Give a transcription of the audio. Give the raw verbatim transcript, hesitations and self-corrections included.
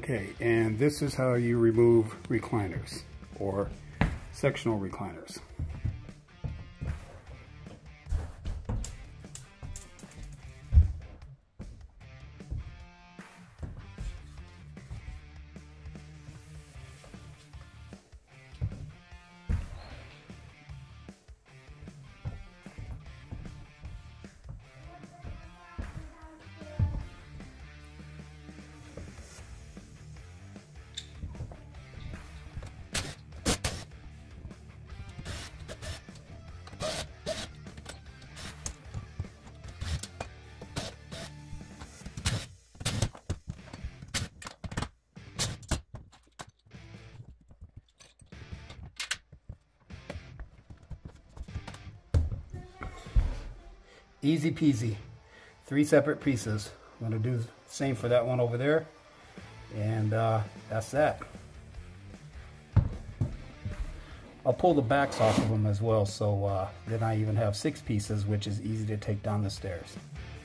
Okay, and this is how you remove recliners or sectional recliners. Easy peasy. Three separate pieces. I'm going to do the same for that one over there. And uh, that's that. I'll pull the backs off of them as well, so uh, then I even have six pieces, which is easy to take down the stairs.